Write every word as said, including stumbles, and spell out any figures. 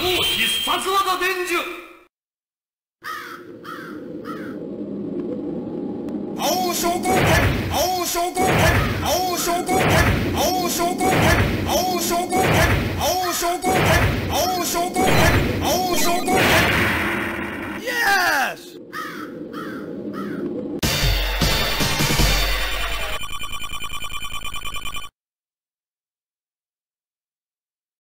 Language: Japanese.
必殺技伝授。 青昇降拳、青昇降拳、青昇降拳、青昇降拳、青昇降拳。